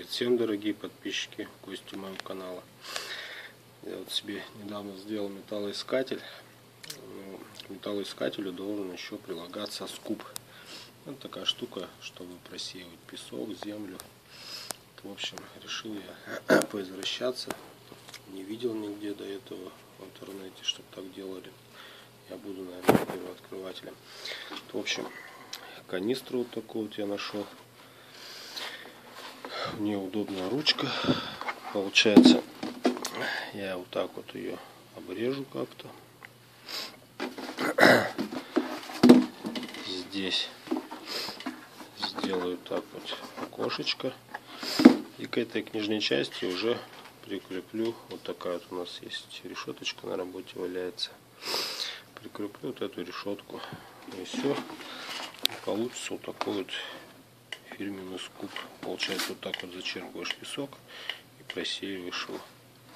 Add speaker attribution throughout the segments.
Speaker 1: Привет всем, дорогие подписчики, гости моего канала. Я вот себе недавно сделал металлоискатель. К металлоискателю должен еще прилагаться скуб. Вот такая штука, чтобы просеивать песок, землю. В общем, решил я поизвращаться. Не видел нигде до этого в интернете, чтобы так делали. Я буду, наверное, первооткрывателем. В общем, канистру вот такую вот я нашел. У нее удобная ручка. Получается, я вот так вот ее обрежу как-то. Здесь сделаю так вот окошечко. И к этой нижней части уже прикреплю. Вот такая вот у нас есть решеточка на работе валяется. Прикреплю вот эту решетку. И все. Получится вот такой вот фирменный скуб. Получается, вот так вот зачерпываешь песок и просеиваешь его.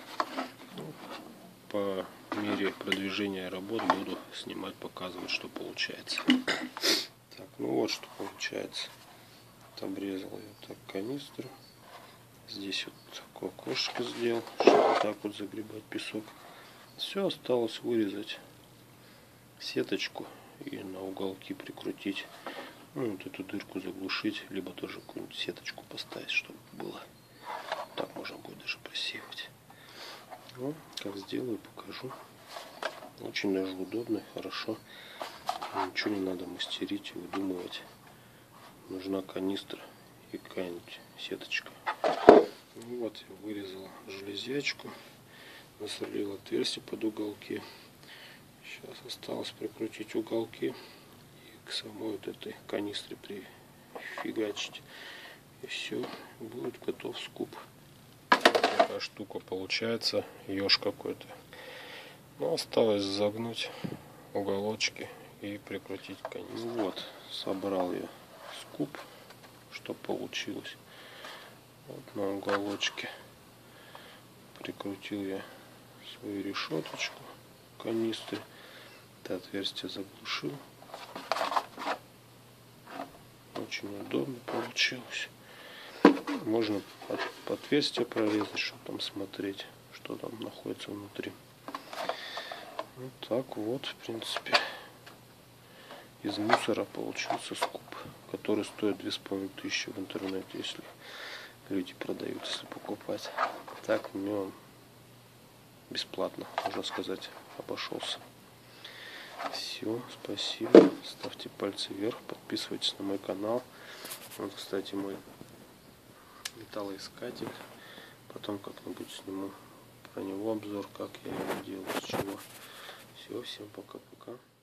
Speaker 1: По мере продвижения работ буду снимать, показывать, что получается. Так, ну вот что получается. Вот обрезал я вот так канистру. Здесь вот такое окошко сделал, чтобы вот так вот загребать песок. Все, осталось вырезать сеточку и на уголки прикрутить. Ну, вот эту дырку заглушить, либо тоже какую-нибудь сеточку поставить, чтобы было. Так можно будет даже просеивать. Ну, как сделаю, покажу. Очень даже удобно, хорошо. Ничего не надо мастерить и выдумывать. Нужна канистра и какая-нибудь сеточка. Ну, вот я вырезал железячку, насолил отверстие под уголки. Сейчас осталось прикрутить уголки и к самой вот этой канистре прифигачить. И все, будет готов скуб. Такая штука получается, еж какой-то. Но осталось загнуть уголочки и прикрутить канистру. Вот, собрал я скуб, что получилось. Вот на уголочке прикрутил я свою решеточку канистры. Это отверстие заглушил. Очень удобно получилось. Можно отверстие прорезать, чтобы там смотреть, что там находится внутри. Вот так вот, в принципе, из мусора получился скуб, который стоит 2500 в интернете, если люди продают, если покупать. Так мне он бесплатно, можно сказать, обошелся. Все, спасибо. Ставьте пальцы вверх, подписывайтесь на мой канал. Вот, кстати, мой металлоискатель. Потом как-нибудь сниму про него обзор, как я его делал, с чего. Все, всем пока-пока.